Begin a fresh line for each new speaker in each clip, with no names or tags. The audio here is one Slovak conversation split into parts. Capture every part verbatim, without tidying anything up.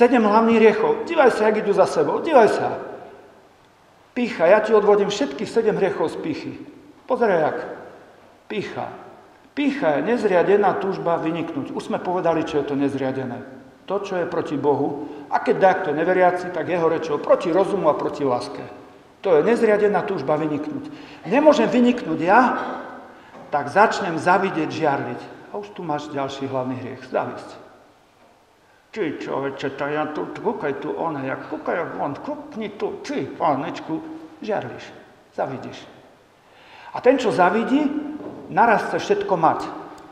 Sedem hlavných hriechov. Dívaj sa, jak idú za sebou. Dívaj sa. Pýcha. Ja ti odvodím všetkých sedem hriechov z pýchy. Pozeraj, jak. Pýcha. Pýcha je nezriadená túžba vyniknúť. Už sme povedali, čo je to nezriadené. To, čo je proti Bohu. A keď takto neveriaci, tak jeho rečou proti rozumu a proti láske. To je nezriadená túžba vyniknúť. Nemôžem vyniknúť ja, tak začnem zavidieť, žiarliť. A už tu máš ďalší hlavný hriech. Závisť. Ty, človeče, to ja tu, kúkaj tu ona, jak kúkaj on, kúkni tu, ty, pánečku, žiarliš, zavidíš. A ten, čo zavidí, naraz chce všetko mať.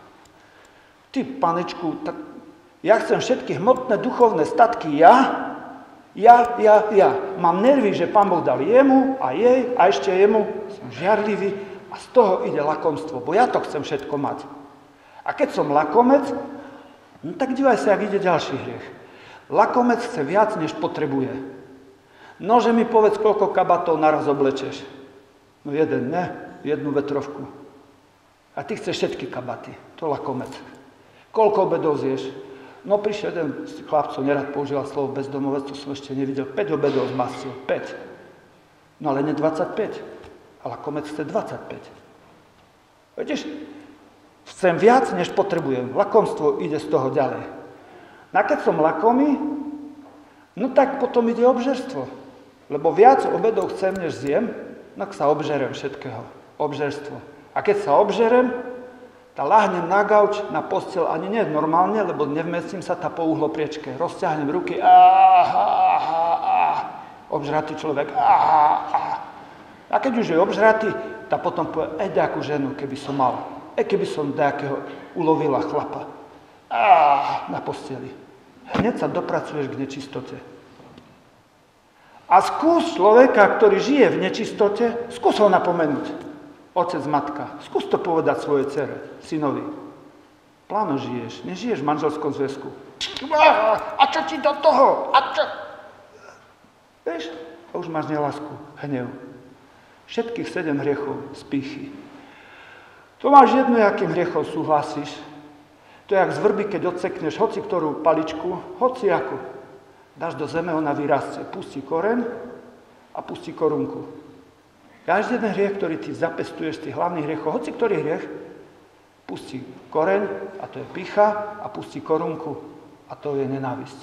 Ty, pánečku, tak ja chcem všetky hmotné, duchovné statky, ja, ja, ja, ja. Mám nervy, že Pán Boh dal jemu a jej a ešte jemu. Som žiarlivý a z toho ide lakomstvo, bo ja to chcem všetko mať. A keď som lakomec, no tak dívaj sa, jak ide ďalší hriech. Lakomec chce viac, než potrebuje. Nože mi povedz, koľko kabatov naraz oblečeš. No jeden, ne, jednu vetrovku. A ty chceš všetky kabaty, to lakomec. Koľko obedov zješ? No prišiel jeden z chlapcov, nerad používal slovo bezdomovec, to som ešte nevidel, päť obedov zmastil, päť. No ale ne dvadsaťpäť, a lakomec chce dvadsaťpäť. Vidíš, chcem viac, než potrebujem, lakomstvo ide z toho ďalej. No a keď som lakomý, no tak potom ide obžerstvo, lebo viac obedov chcem, než zjem, no tak sa obžerem všetkého, obžerstvo. A keď sa obžerem, tá lahnem na gauč, na posteľ, ani nie normálne, lebo nevmestím sa tá po uhlopriečke. Rozťahnem ruky, áha, áha, áha. Obžratý človek, áha, áha. A keď už je obžratý, tá potom povie, ej, nejakú ženu, keby som mal. Ej, keby som nejakého ulovila chlapa. Áha, na posteli. Hneď sa dopracuješ k nečistote. A skús človeka, ktorý žije v nečistote, skús ho napomenúť. Otec, matka, skús to povedať svojej dcere, synovi. Pláno žiješ, nežiješ v manželskom zväzku. A čo ti do toho? A čo? Vieš, a už máš nelásku, hnev. Všetkých sedem hriechov z pýchy. To máš jedno, akým hriechom súhlasíš. To je jak z vrby, keď odsekneš hoci ktorú paličku, hoci ako. Dáš do zeme, ona vyrastie, pustí koreň a pustí korunku. Každý jeden hriech, ktorý ty zapestuješ z tých hlavných hriechov, hoci ktorý hriech, pustí koreň, a to je pýcha, a pustí korunku, a to je nenávisť.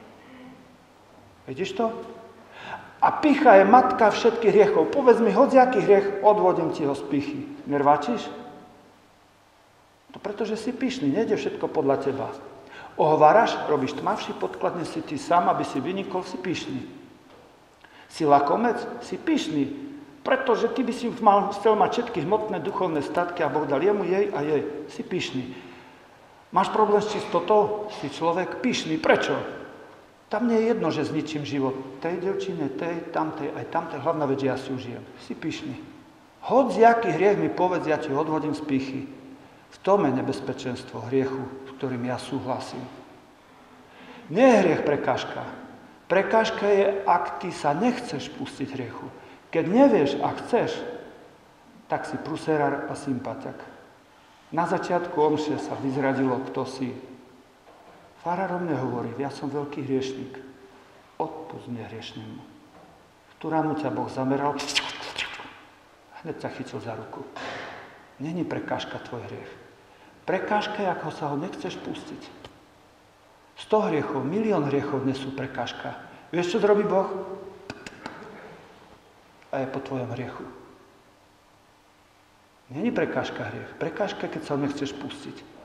Vidíš to? A pýcha je matka všetkých hriechov. Povedz mi, hociaký hriech, odvodím ti ho z pýchy. Nerváčiš? To pretože si pyšný, nejde všetko podľa teba. Ohováraš, robíš tmavší podklad, než si ty sám, aby si vynikol, si pyšný. Si lakomec, si pyšný. Pretože ty by si mal, chcel mať všetky hmotné duchovné statky a Boh dal jemu, jej a jej. Si pyšný. Máš problém s čistotou? Si človek pyšný. Prečo? Tam nie je jedno, že zničím život. Tej devčine, tej, tamtej, aj tamtej. Hlavná vec, že ja si užijem. Si pyšný. Hodziaký hriech mi povedz, ja ti odhodím z pýchy. V tom je nebezpečenstvo hriechu, s ktorým ja súhlasím. Nie je hriech prekážka. Prekážka je, ak ty sa nechceš pustiť hriechu. Keď nevieš a chceš, tak si pruserár a sympatiak. Na začiatku omše sa vyzradilo, kto si. Farár o mne hovorí, ja som veľký hriešnik. Odpusť mne hriešnému. V tú ránu ťa Boh zameral, hneď ťa chytil za ruku. Není prekážka tvoj hriech. Prekážka je, ako sa ho nechceš pustiť. Sto hriechov, milión hriechov nesú prekážka. Vieš, čo zrobí Boh? A je po tvojom hriechu. Není prekážka hriech. Prekážka, keď sa ho nechceš pustiť.